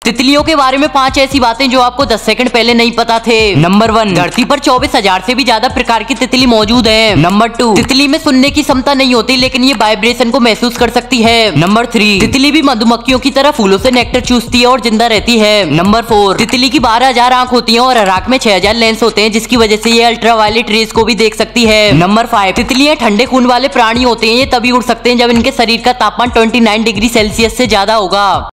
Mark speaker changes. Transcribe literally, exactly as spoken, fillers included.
Speaker 1: तितलियों के बारे में पांच ऐसी बातें जो आपको दस सेकंड पहले नहीं पता थे। नंबर वन, धरती पर चौबीस हजार से भी ज्यादा प्रकार की तितली मौजूद है। नंबर टू, तितली में सुनने की क्षमता नहीं होती लेकिन ये वाइब्रेशन को महसूस कर सकती है। नंबर थ्री, तितली भी मधुमक्खियों की तरह फूलों से नेक्टर चूसती है और जिंदा रहती है। नंबर फोर, तितली की बारह हजार आंख होती है और हर आंख में छह हजार लेंस होते हैं जिसकी वजह से ये अल्ट्रावायलेट रेज को भी देख सकती है। नंबर फाइव, तितलियां ठंडे खून वाले प्राणी होते हैं, ये तभी उड़ सकते हैं जब इनके शरीर का तापमान उनतीस डिग्री सेल्सियस से ज्यादा होगा।